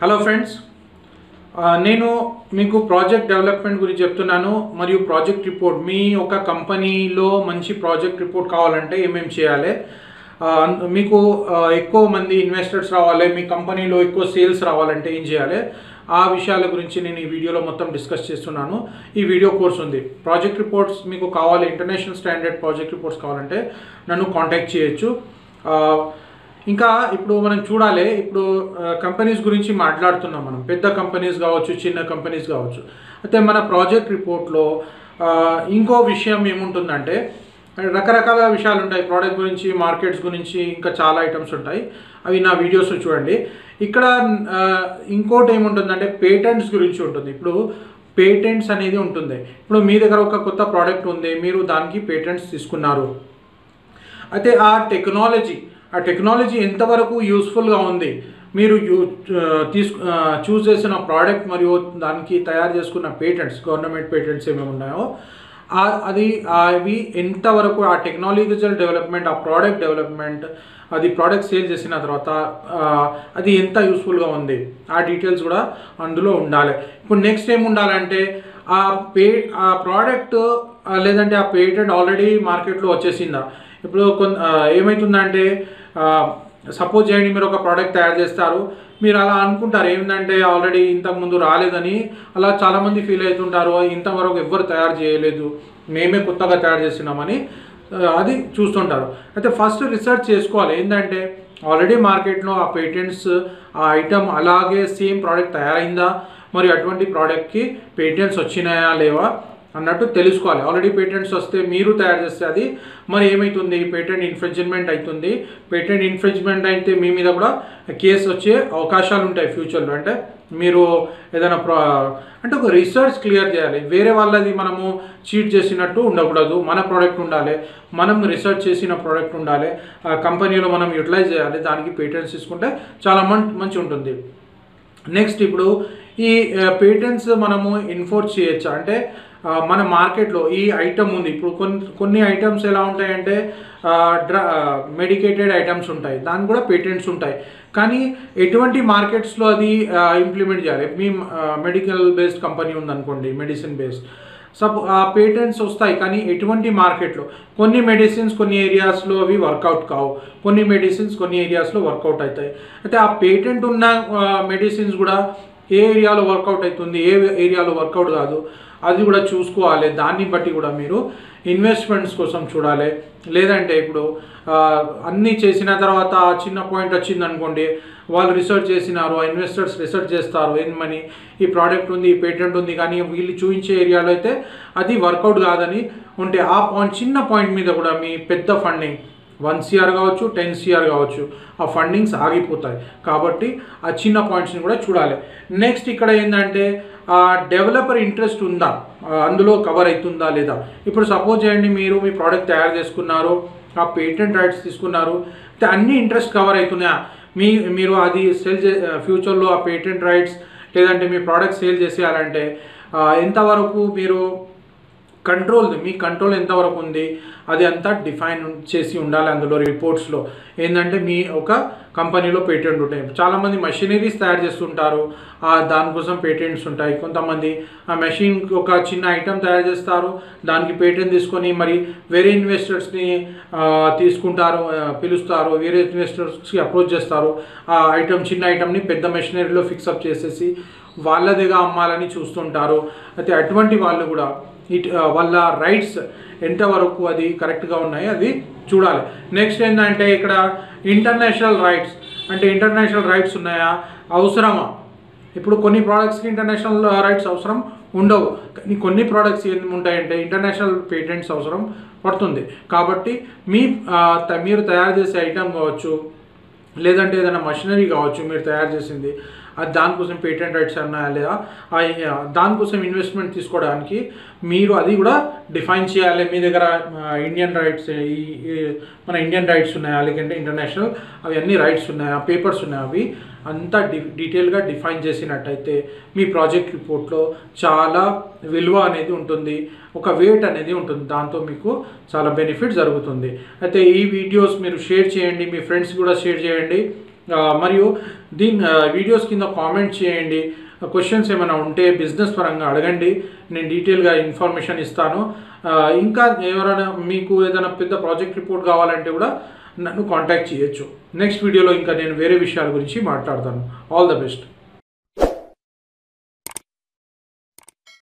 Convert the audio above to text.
Hello friends, నేను మీకు project development గురించి చెప్తున్నాను. మరియు ప్రాజెక్ట్ రిపోర్ట్ మీ ఒక కంపెనీలో మంచి ప్రాజెక్ట్ రిపోర్ట్ కావాలంటే ఏమేమి చేయాలి, మీకు ఎక్కువ మంది ఇన్వెస్టర్స్ రావాలి, మీ కంపెనీలో ఎక్కువ సేల్స్ రావాలంటే ఏం చేయాలి, ఆ విషయాల గురించి నేను ఈ వీడియోలో మొత్తం డిస్కస్ చేస్తున్నాను. ఈ వీడియో కోర్స్ ఉంది. ప్రాజెక్ట్ రిపోర్ట్స్ మీకు కావాలి, ఇంటర్నేషనల్ స్టాండర్డ్ ప్రాజెక్ట్ రిపోర్ట్స్ కావాలంటే నన్ను కాంటాక్ట్ చేయొచ్చు. ఇంకా ఇప్పుడు మనం చూడాలి, ఇప్పుడు కంపెనీస్ గురించి మాట్లాడుతున్నాం. మనం పెద్ద కంపెనీస్ కావచ్చు, చిన్న కంపెనీస్ కావచ్చు. అయితే మన ప్రాజెక్ట్ రిపోర్ట్లో ఇంకో విషయం ఏముంటుందంటే, రకరకాల విషయాలు ఉంటాయి. ప్రోడక్ట్ గురించి, మార్కెట్స్ గురించి, ఇంకా చాలా ఐటమ్స్ ఉంటాయి. అవి నా వీడియోస్లో చూడండి. ఇక్కడ ఇంకోటి ఏముంటుందంటే పేటెంట్స్ గురించి ఉంటుంది. ఇప్పుడు పేటెంట్స్ అనేది ఉంటుంది. ఇప్పుడు మీ దగ్గర ఒక కొత్త ప్రోడక్ట్ ఉంది, మీరు దానికి పేటెంట్స్ తీసుకున్నారు. అయితే ఆ టెక్నాలజీ ఎంతవరకు యూస్ఫుల్గా ఉంది, మీరు చూస్ చేసిన ప్రోడక్ట్ మరియు దానికి తయారు చేసుకున్న పేటెంట్స్, గవర్నమెంట్ పేటెంట్స్ ఏమేమి ఉన్నాయో అవి ఎంతవరకు ఆ టెక్నాలజికల్ డెవలప్మెంట్, ఆ ప్రోడక్ట్ డెవలప్మెంట్, అది ప్రోడక్ట్ సేల్ చేసిన తర్వాత అది ఎంత యూస్ఫుల్గా ఉంది, ఆ డీటెయిల్స్ కూడా అందులో ఉండాలి. ఇప్పుడు నెక్స్ట్ ఏమి ఉండాలంటే, ఆ ప్రోడక్ట్ లేదంటే ఆ పేటెంట్ ఆల్రెడీ మార్కెట్లో వచ్చేసిందా. ఇప్పుడు ఏమవుతుందంటే, సపోజ్ చేయండి, మీరు ఒక ప్రోడక్ట్ తయారు చేస్తారు. మీరు అలా అనుకుంటారు ఏంటంటే ఆల్రెడీ ఇంతకుముందు రాలేదని, అలా చాలామంది ఫీల్ అవుతుంటారు. ఇంతవరకు ఎవ్వరు తయారు చేయలేదు, మేమే కొత్తగా తయారు చేస్తున్నామని అది చూస్తుంటారు. అయితే ఫస్ట్ రీసెర్చ్ చేసుకోవాలి. ఏంటంటే ఆల్రెడీ మార్కెట్లో ఆ పేటెంట్స్, ఆ ఐటమ్ అలాగే సేమ్ ప్రోడక్ట్ తయారైందా, మరి అటువంటి ప్రోడక్ట్కి పేటెంట్స్ వచ్చినాయా లేవా అన్నట్టు తెలుసుకోవాలి. ఆల్రెడీ పేటెంట్స్ వస్తే మీరు తయారు చేస్తే అది మరి ఏమవుతుంది, పేటెంట్ ఇన్ఫ్రింజ్మెంట్ అవుతుంది. పేటెంట్ ఇన్ఫ్రింజ్మెంట్ అయితే మీ మీద కూడా కేసు వచ్చే అవకాశాలు ఉంటాయి ఫ్యూచర్లో. అంటే మీరు ఏదైనా అంటే ఒక రీసెర్చ్ క్లియర్ చేయాలి. వేరే వాళ్ళది మనము చీట్ చేసినట్టు ఉండకూడదు. మన ప్రోడక్ట్ ఉండాలి, మనం రీసెర్చ్ చేసిన ప్రోడక్ట్ ఉండాలి, ఆ కంపెనీలో మనం యూటిలైజ్ చేయాలి. దానికి పేటెంట్స్ తీసుకుంటే చాలా మంచి ఉంటుంది. నెక్స్ట్, ఇప్పుడు ఈ పేటెంట్స్ మనము ఎన్ఫోర్స్ చేయొచ్చా అంటే, మన మార్కెట్లో ఈ ఐటమ్ ఉంది. ఇప్పుడు కొన్ని ఐటమ్స్ ఎలా ఉంటాయంటే, మెడికేటెడ్ ఐటమ్స్ ఉంటాయి, దానికి కూడా పేటెంట్స్ ఉంటాయి. కానీ ఎటువంటి మార్కెట్స్లో అది ఇంప్లిమెంట్ చేయాలి. మీ మెడికల్ బేస్డ్ కంపెనీ ఉందనుకోండి, మెడిసిన్ బేస్డ్, ఆ పేటెంట్స్ వస్తాయి. కానీ ఎటువంటి మార్కెట్లో కొన్ని మెడిసిన్స్ కొన్ని ఏరియాస్లో అవి వర్కౌట్ కావు, కొన్ని మెడిసిన్స్ కొన్ని ఏరియాస్లో వర్కౌట్ అవుతాయి. అయితే ఆ పేటెంట్ ఉన్న మెడిసిన్స్ కూడా ఏ ఏరియాలో వర్కౌట్ అవుతుంది, ఏ ఏరియాలో వర్కౌట్ కాదు, అది కూడా చూసుకోవాలి. దాన్ని బట్టి కూడా మీరు ఇన్వెస్ట్మెంట్స్ కోసం చూడాలి. లేదంటే ఇప్పుడు అన్నీ చేసిన తర్వాత చిన్న పాయింట్ వచ్చింది అనుకోండి, వాళ్ళు రీసెర్చ్ చేసినారు, ఇన్వెస్టర్స్ రీసెర్చ్ చేస్తారు, ఏమని ఈ ప్రోడక్ట్ ఉంది, ఈ పేటెంట్ ఉంది, కానీ వీళ్ళు చూపించే ఏరియాలో అయితే అది వర్కౌట్ కాదని ఉంటే, ఆ చిన్న పాయింట్ మీద కూడా మీ పెద్ద ఫండింగ్ 1 CR కావచ్చు, 10 CR కావచ్చు, ఆ ఫండింగ్స్ ఆగిపోతాయి. కాబట్టి ఆ చిన్న పాయింట్స్ని కూడా చూడాలి. నెక్స్ట్, ఇక్కడ ఏంటంటే డెవలపర్ ఇంట్రెస్ట్ ఉందా, అందులో కవర్ అవుతుందా లేదా. ఇప్పుడు సపోజ్ చేయండి, మీరు మీ ప్రోడక్ట్ తయారు చేసుకున్నారు, ఆ పేటెంట్ రైట్స్ తీసుకున్నారు, అన్ని ఇంట్రెస్ట్ కవర్ అవుతున్నాయా, మీరు అది ఫ్యూచర్లో ఆ పేటెంట్ రైట్స్ లేదంటే మీ ప్రోడక్ట్ సేల్ చేసేయాలంటే ఎంతవరకు మీరు మీ కంట్రోల్ ఎంతవరకు ఉంది, అది అంతా డిఫైన్ చేసి ఉండాలి. అందులో రిపోర్ట్స్లో ఏంటంటే, మీ ఒక కంపెనీలో పేటెంట్ ఉంటాయి. చాలామంది మెషినరీస్ తయారు చేస్తుంటారు, దానికోసం పేటెంట్స్ ఉంటాయి. కొంతమంది ఆ మెషిన్కి ఒక చిన్న ఐటమ్ తయారు చేస్తారు, దానికి పేటెంట్ తీసుకొని మరి వేరే ఇన్వెస్టర్స్ని పిలుస్తారు, వేరే ఇన్వెస్టర్స్కి అప్రోచ్ చేస్తారు. ఆ చిన్న ఐటమ్ని పెద్ద మెషినరీలో ఫిక్సప్ చేసేసి వాళ్ళదిగా అమ్మాలని చూస్తుంటారు. అయితే అటువంటి వాళ్ళు కూడా వాళ్ళ రైట్స్ ఎంతవరకు అది కరెక్ట్గా ఉన్నాయి అది చూడాలి. నెక్స్ట్ ఏంటంటే, ఇక్కడ ఇంటర్నేషనల్ రైట్స్ ఉన్నాయా, అవసరమా. ఇప్పుడు కొన్ని ప్రోడక్ట్స్కి ఇంటర్నేషనల్ రైట్స్ అవసరం ఉండవు, కానీ కొన్ని ప్రోడక్ట్స్ ఏమి ఉంటాయంటే ఇంటర్నేషనల్ పేటెంట్స్ అవసరం పడుతుంది. కాబట్టి మీరు తయారు చేసే ఐటమ్ కావచ్చు, లేదంటే ఏదైనా మషినరీ కావచ్చు మీరు తయారు చేసింది, దానికోసం పేటెంట్ రైట్స్ ఉన్నాయా లేదా, దానికోసం ఇన్వెస్ట్మెంట్ తీసుకోవడానికి మీరు అది కూడా డిఫైన్ చేయాలి. మీ దగ్గర ఇండియన్ రైట్స్, మన ఇండియన్ రైట్స్ ఉన్నాయా, లేకంటే ఇంటర్నేషనల్ అవి అన్ని రైట్స్ ఉన్నాయా, పేపర్స్ ఉన్నాయా, అవి అంతా డీటెయిల్గా డిఫైన్ చేసినట్టయితే మీ ప్రాజెక్ట్ రిపోర్ట్లో చాలా విలువ అనేది ఉంటుంది, ఒక వెయిట్ అనేది ఉంటుంది. దాంతో మీకు చాలా బెనిఫిట్ జరుగుతుంది. అయితే ఈ వీడియోస్ మీరు షేర్ చేయండి, మీ ఫ్రెండ్స్ కూడా షేర్ చేయండి. మరియు దీని వీడియోస్ కింద కామెంట్ చేయండి. క్వశ్చన్స్ ఏమైనా ఉంటే బిజినెస్ పరంగా అడగండి, నేను డీటెయిల్గా ఇన్ఫర్మేషన్ ఇస్తాను. ఇంకా ఎవరైనా మీకు ఏదైనా పెద్ద ప్రాజెక్ట్ రిపోర్ట్ కావాలంటే కూడా నన్ను కాంటాక్ట్ చేయొచ్చు. నెక్స్ట్ వీడియోలో ఇంకా నేను వేరే విషయాల గురించి మాట్లాడతాను. All the best.